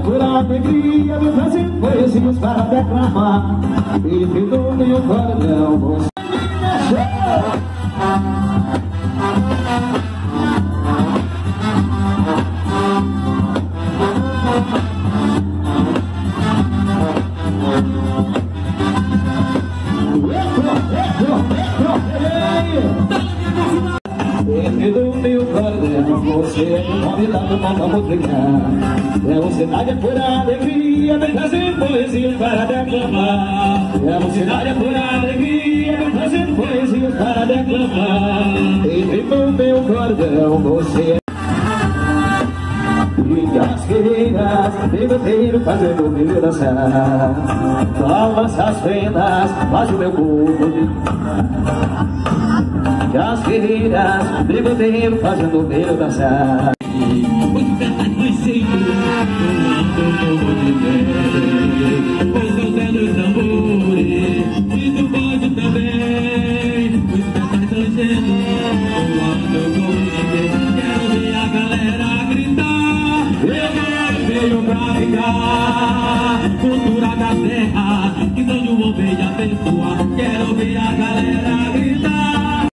por alegria, me trazendo poesias para declamar. Ele pintou meu cordão, você me deixou. Dentro do meu cordão, você é um convidado para multiplicar. É um cenário por alegria, vem trazer poesias para declamar. É um cenário por alegria, vem trazer poesias para declamar. Dentro do meu cordão, você é e as guerreiras de roteiro fazendo o meu dançar. Balança as penas, faz o meu corpo. E as guerreiras de roteiro fazendo o meu dançar. Mas sempre comando de pé, pois eu quero os tambores e do bode também. Os metais tangendo, comando de pé. Quero ver a galera gritar. Eu veio pra ficar, cultura da terra que não